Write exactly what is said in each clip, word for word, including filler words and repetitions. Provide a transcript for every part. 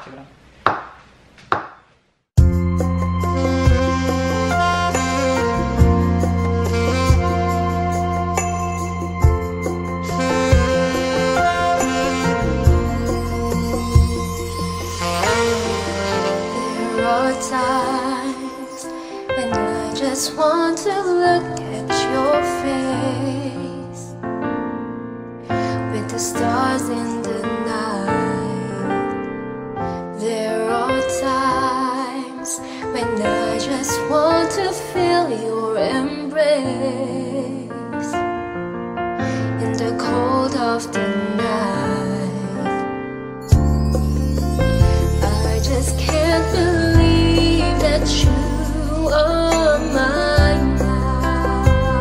parti però. Times when I just want to look at your face with the stars in the night. There are times when I just want to feel your embrace in the cold of the night. I just can't believe that you are mine now.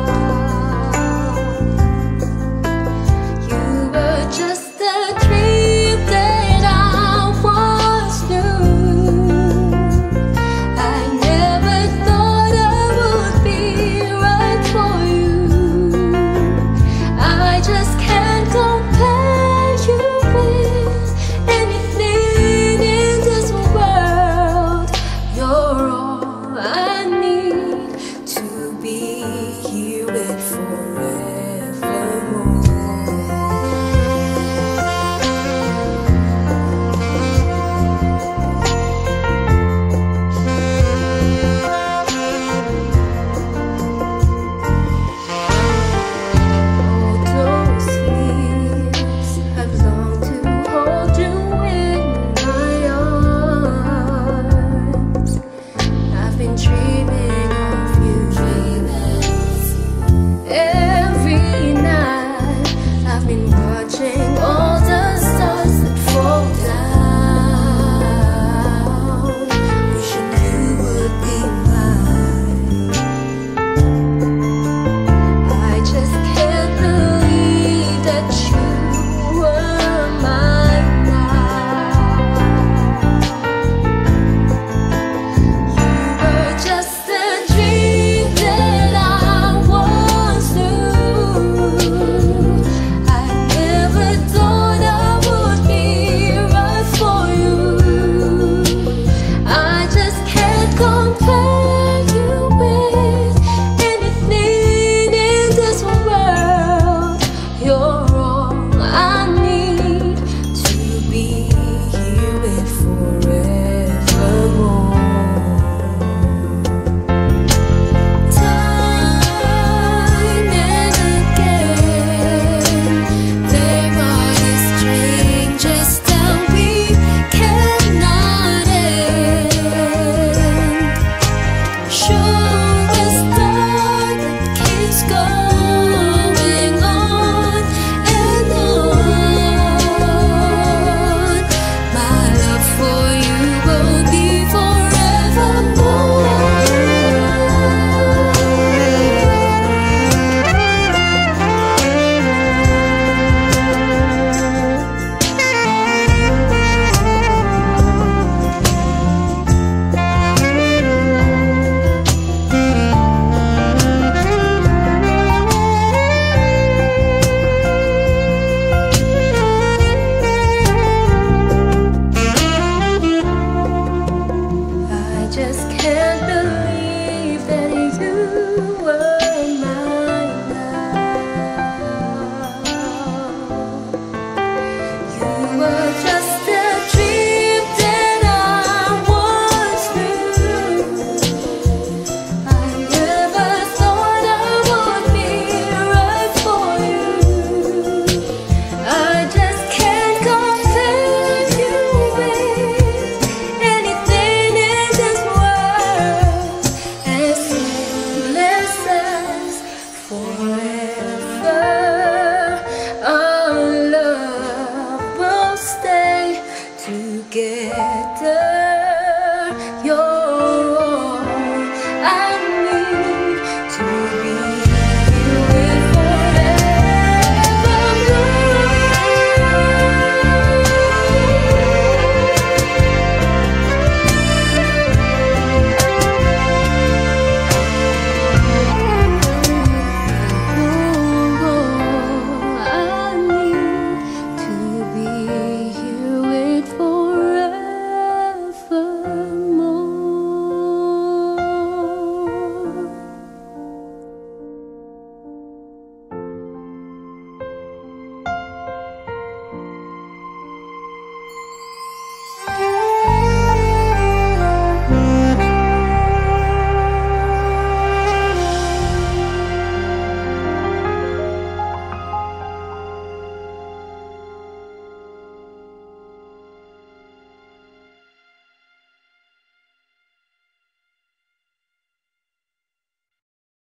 You were just a dream that I once knew. I never thought I would be right for you. I just can't compare you with anything in this world. You're all I need to be here with forevermore. All those years I've longed to hold you in my arms. I've been dreaming of you. Every night I've been watching all the stars that fall down, wishing you would be mine. I just can't believe that you were mine now. You were just a dream that I once knew. I never thought I would be right for you. I just can't compare you with anything in this world. You're all I need to be here with forevermore. Time and again, there are these strangers that we cannot end. Show us love that keeps going on and on. My love for you will be forevermore. I just can't believe that you were mine now. You were just a dream that I once knew. I never thought I would be right for you. I just can't compare you with anything in this world. As endless as forever, our love will stay together.